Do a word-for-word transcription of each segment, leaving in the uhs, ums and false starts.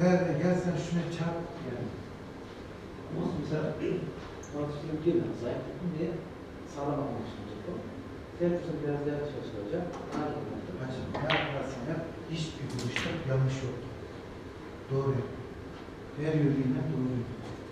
ver ver gel sen şuna çarp. Yani. Ama mesela tartıştığım bir zayıf diye sağlam almak için olacak o. Tercihsen biraz daha çalışılacak. Hacı ne yaparsın yap, hiçbir vuruşta yanlış yok. Doğru yap. Her yönüyle doğru yap.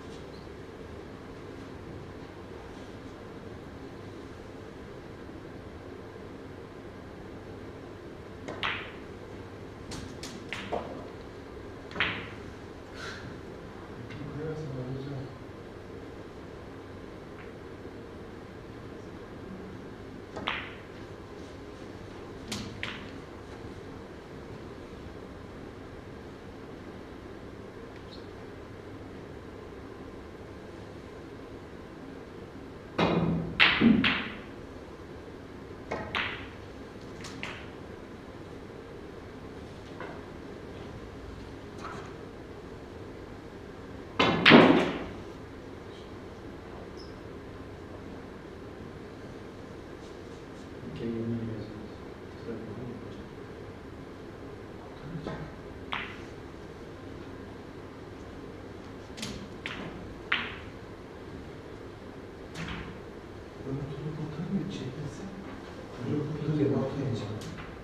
Böyle tutup oturmuyor, çekilsin. Böyle tutup bakmayacağım.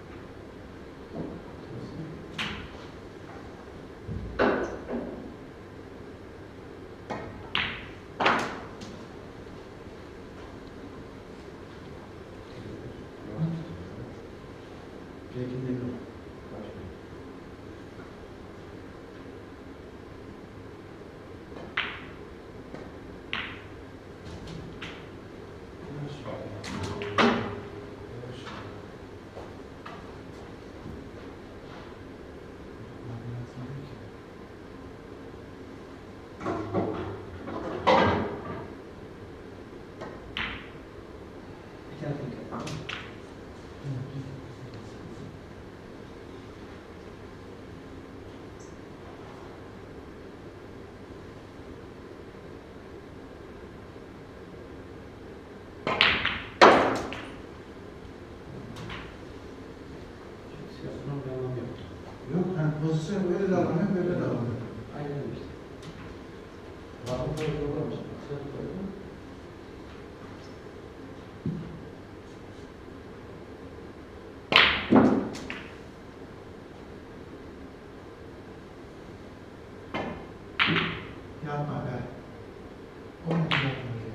Peki ne yok? Yok, hani pozisyon böyle de alamıyor, böyle de alamıyor. Aynen öyle işte. Bakın böyle yollamış. Yapma be. Olmayacak böyle.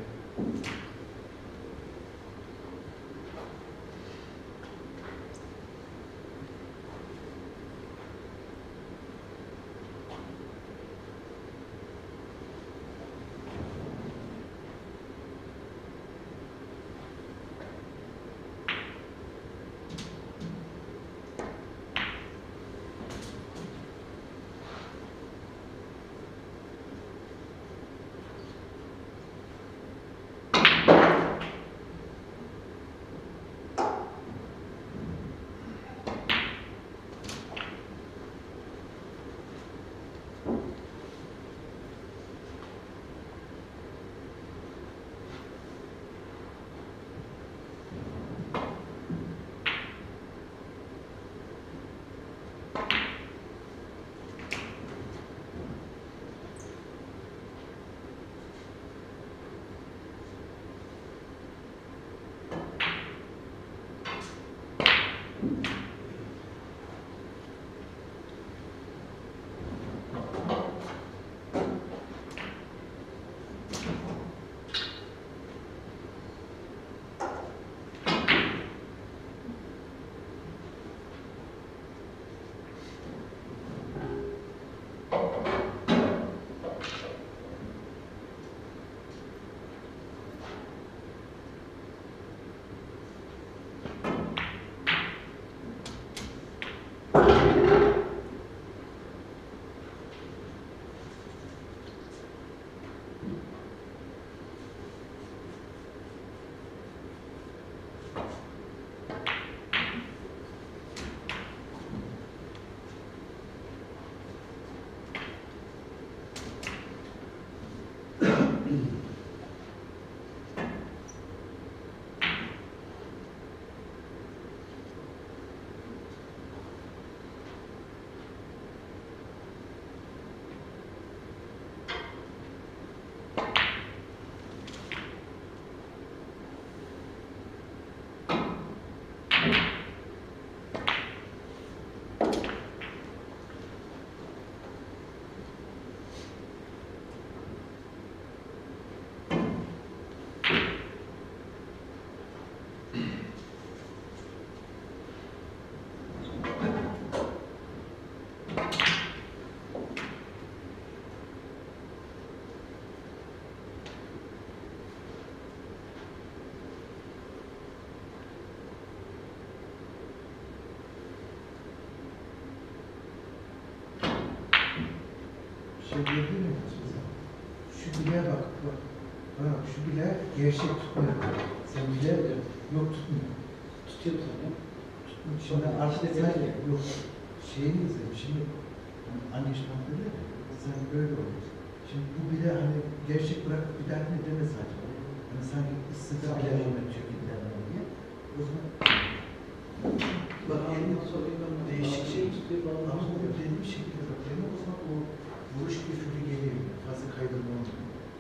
şey gördün mü? Şu bileğe bak. Bak. Bak şu bileğe gevşek tutmuyor. Sen bileğe yok tutmuyor. Tutuyor tabii. Şimdi arkada sen yok. Şeyini izledim. Şimdi hani anne işte dedi ya, sen böyle oluyorsun. Şimdi bu bile hani gevşek bırakıp bir daha ne demez zaten. Hani sanki ısıda bile öğretiyor gibi diye. O zaman bak elini değişik şey ama bu belli bir şekilde bak elini o zaman o vuruş güçlü geliyor. Fazla kaydırma olmuyor.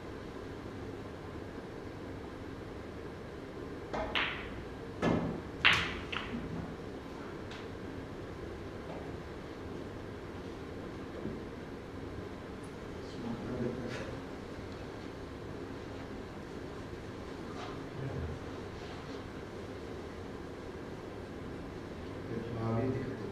Maviye dikkat et.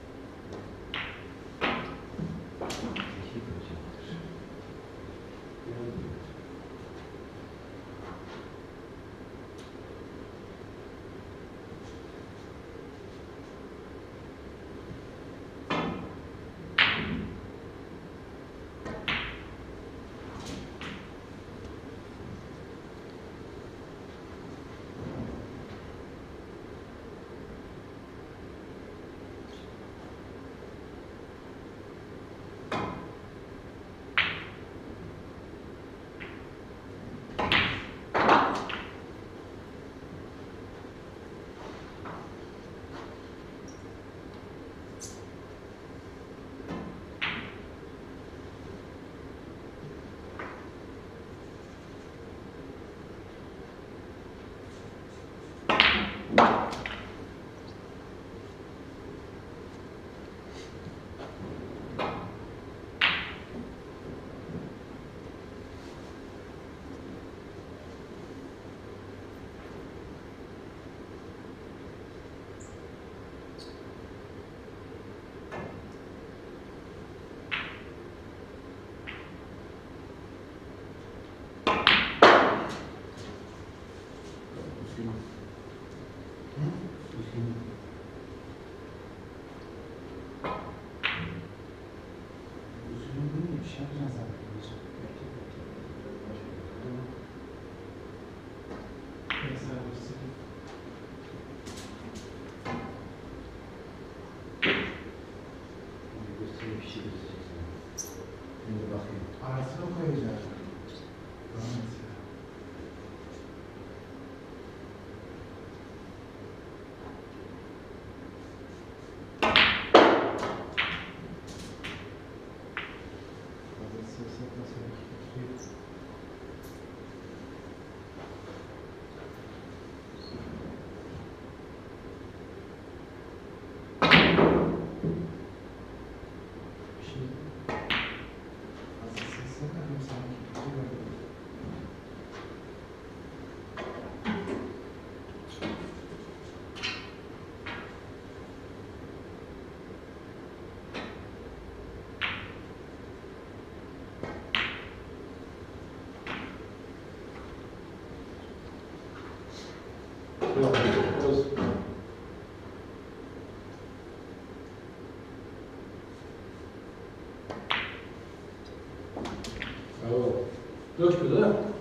Usulün bunu bir şey yapacağız zaten. Mesela bir sıkıntı. Göstereyim bir şey göstereceksin. Şimdi bakayım. Arasına koyacağız. Evet. Bravo. Dört kilo değil mi?